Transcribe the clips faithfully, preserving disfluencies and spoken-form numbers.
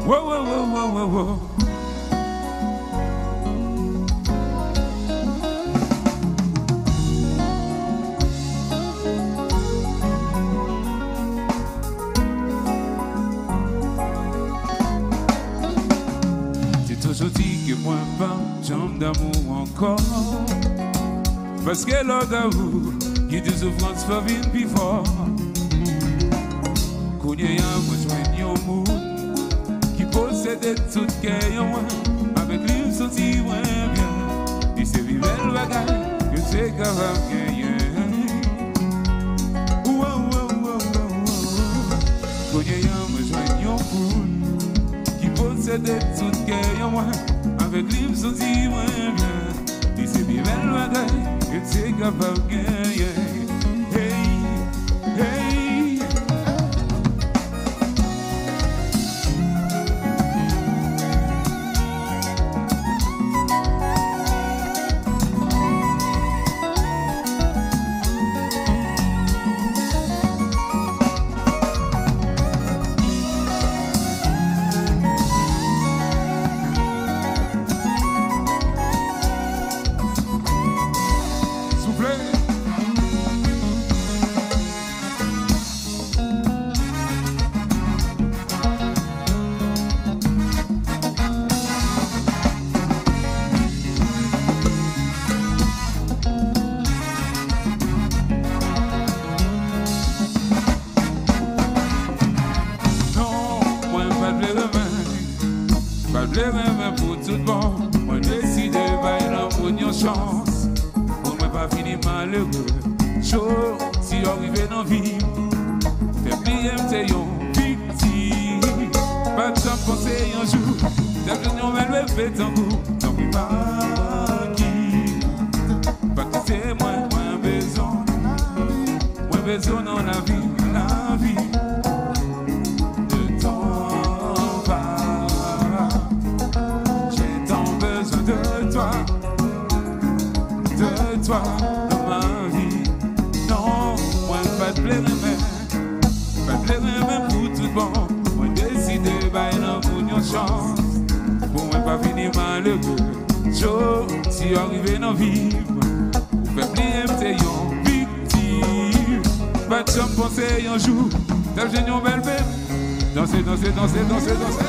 Wow, wow, wow, wow, wow, wow. C'est toujours dit que moi pas jambe d'amour encore. Parce que l'ordre d'amour qui te souffrance pour vivre plus fort. Qu'on y a moi joignons au monde qui possède tout qu'il y a avec lui sorti moins bien. Et c'est vivre le bagage que c'est capable de gagner. Qu'on y a moi joignons au monde qui possède tout qu'il y a avec lui sorti moins bien. Et c'est vivre le bagage que c'est capable de gagner. Hey, hey. Pour tout bon, moi décide de bailler pour une chance. Pour ne pas finir malheureux. Chaud, si j'arrive dans la vie, fais plier m'te yon victime. Pas de temps penser un jour, t'as que nous me lever ton goût. T'en prie pas qui, pas que c'est moi, moins besoin. Moins besoin dans la vie, la vie. De toi dans ma vie, non, moi pas de plaisir même, pas de plaisir même pour tout bon. Moi décide de bailler pour une chance, pour moi pas finir malheureux. Chaud, si j'arrive dans vivre, pour faire plier m'te yon victime. Pas de chance penser un jour, t'as j'ai une belle bête, danser, danser, danser, danser, danser.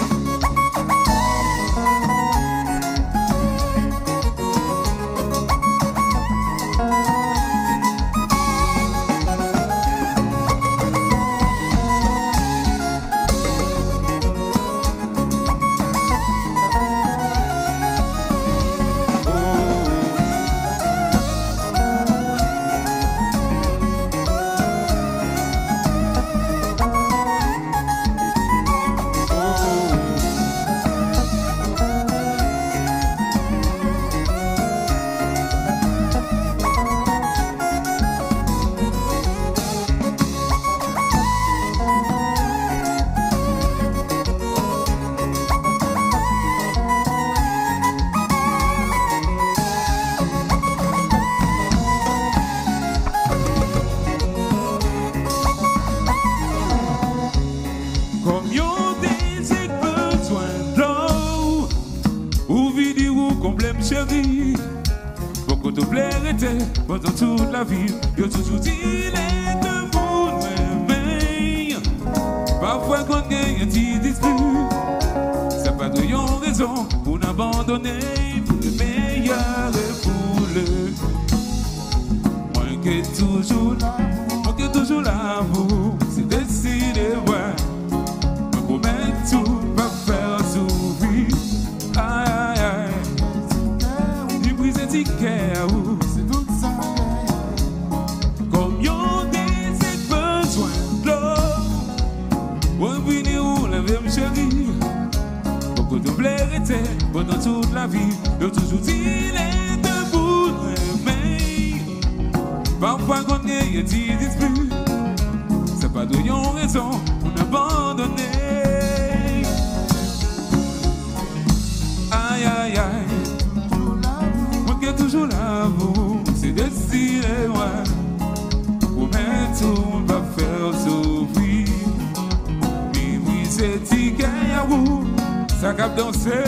Chérie, beaucoup de plaire était pendant toute la vie. Y'a toujours dit les deux pour mais parfois quand il y a un petit dispute, ça pas de yon raison pour n'abandonner pour le meilleur et pour le moins que toujours l'amour, moins que toujours l'amour, c'est décidé, ouais. Moi promets tout, pas faire souffrir. Aïe, aïe, aïe. C'est tout ça. Comme y'en des besoin de l'eau, pour venir où la vie me chérie. Beaucoup de plaire était pendant toute la vie. Y'a toujours dit les deux bouts, mais parfois quand il y a des disputes, c'est pas de yon raison pour n'abandonner. Aïe, aïe, aïe. Toujours l'amour, c'est décidé, ouais. Promets tout, on va faire souffrir. Oui, oui, c'est ticket à vous. ça cap danser.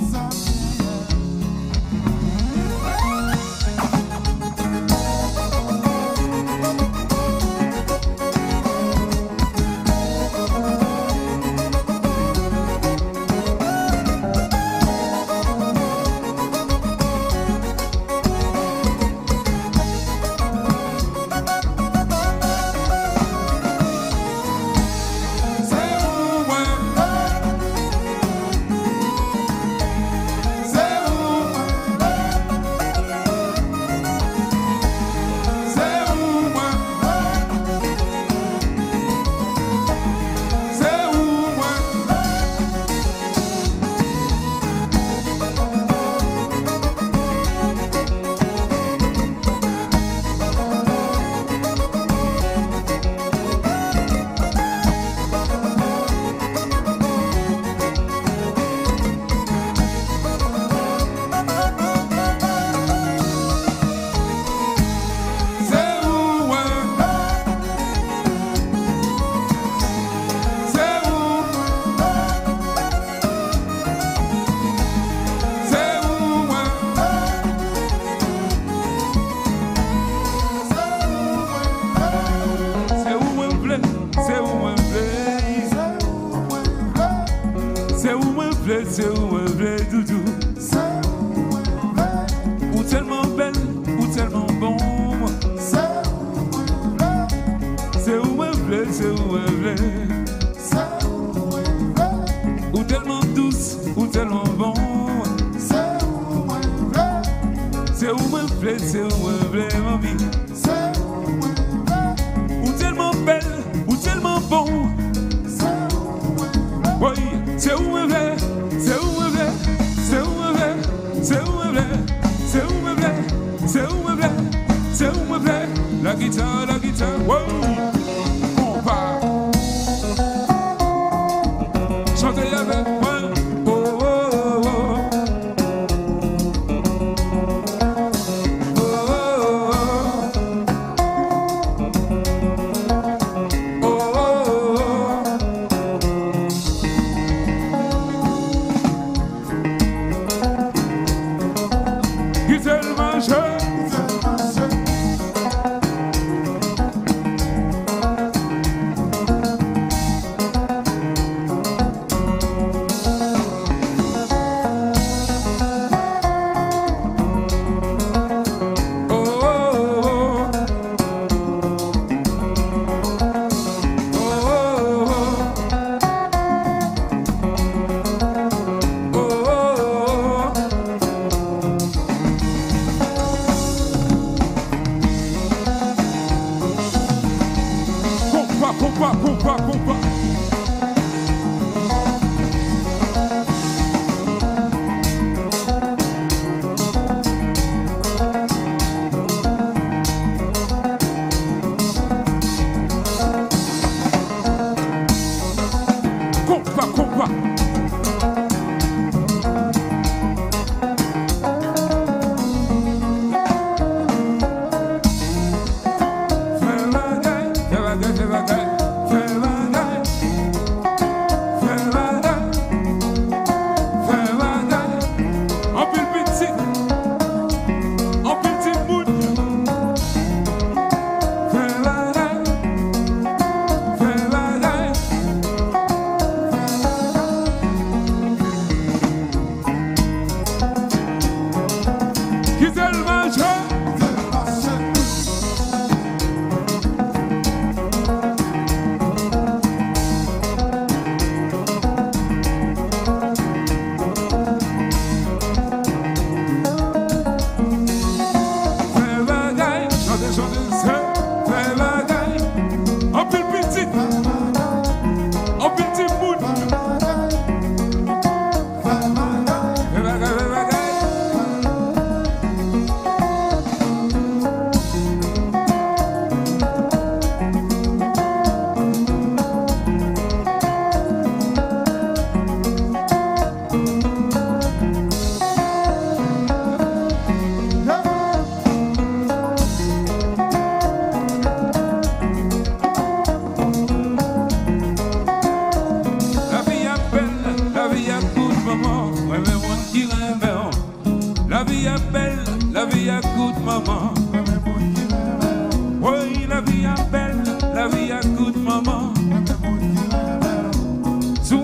C'est où un vrai doudou. Ou tellement belle, ou tellement bon. C'est où un vrai, c'est où un vrai. Ou tellement douce, ou tellement bon. C'est où un vrai, c'est où un vrai, mamie. Ou tellement belle, ou tellement bon. Oui, c'est où un vrai. C'est où un vrai, c'est où un vrai, c'est où un vrai, c'est où un vrai, c'est où un vrai, c'est où un vrai. La guitare, la guitare, wow, on part. Chantez avec moi, oh oh oh oh. Oh oh oh. Oh oh oh. Il tellement jeune,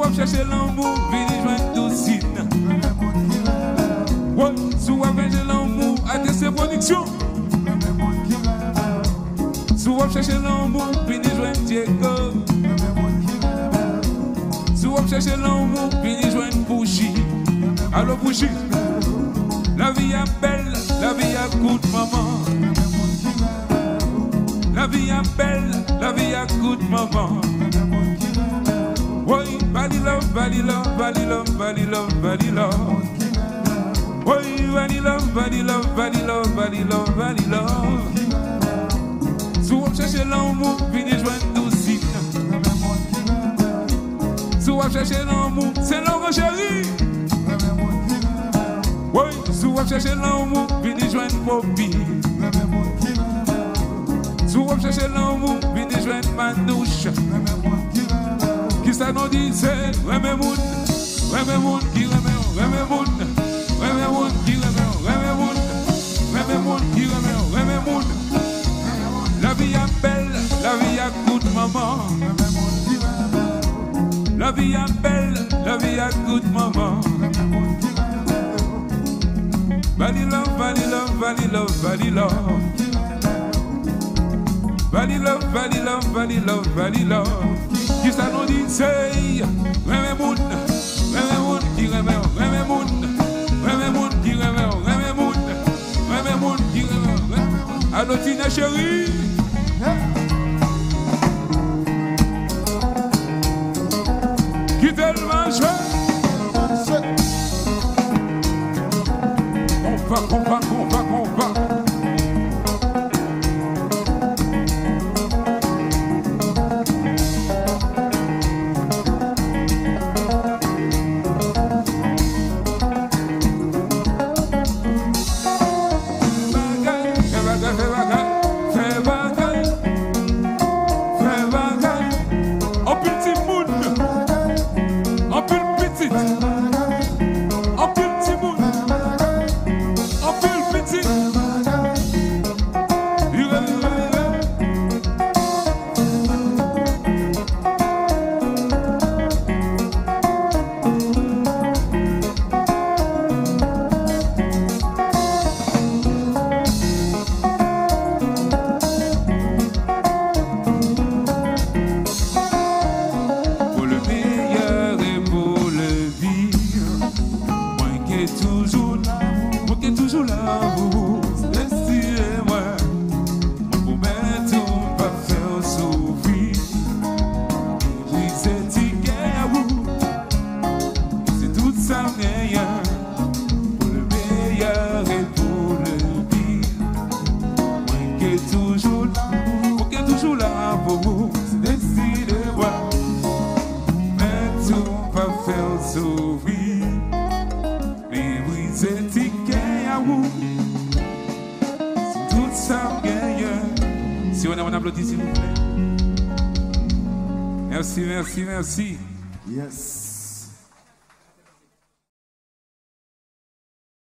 on cherche l'amour, venez joindre Doucine. Ouais, si on cherche l'amour, à tes productions. Si on cherche l'amour, venez joindre Diego. Si on cherche l'amour, venez joindre Bougie. Alors Bougie, la vie est belle, la vie est good maman. La vie est belle, la vie est good maman. Oui, body love, body love, body love, body love, body love. Oui, body love, body love, body love, body love, body love. Si vous cherchez l'amour, venez joindre Doucine. Si vous cherchez l'amour, c'est Laurent Chéri. Oui, si vous cherchez l'amour, venez joindre Poppy. Si vous cherchez l'amour, venez joindre Manouche. Qui ça nous dit, c'est Rémé Moun, Rémé Moun, qui Rémé, Rémé Moun, Rémé Moun, qui Rémé, Rémé Moun, Rémé Moun, qui Rémé, Rémé Moun. La vie est belle, la vie est good maman. La vie est belle, la vie est good maman. Body love, body love, body love, body love. Body love, body love, body love, body love. Qui ça nous dit, c'est Rémé Moun, Rémé Moun, qui Rémé, Rémé Moun, Rémé Moun, qui Rémé, Rémé Moun, Rémé Moun, qui Rémé, Rémé Moun. Allô, Tina chérie. Qui tellement chouette. On va, on va, on va, on va. Merci, merci, merci. Yes.